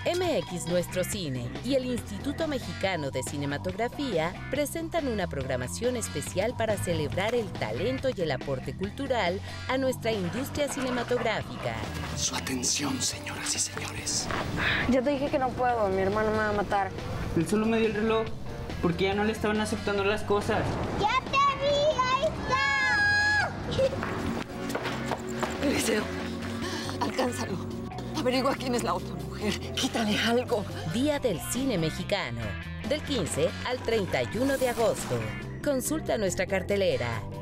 MX Nuestro Cine y el Instituto Mexicano de Cinematografía presentan una programación especial para celebrar el talento y el aporte cultural a nuestra industria cinematográfica. Su atención, señoras y señores. Ya te dije que no puedo, mi hermano me va a matar. Él solo me dio el reloj porque ya no le estaban aceptando las cosas. ¡Ya te vi! ¡Ahí está! Eliseo, alcánzalo. Averigua quién es la otra mujer. Quítale algo. Día del Cine Mexicano, del 15 al 31 de agosto. Consulta nuestra cartelera.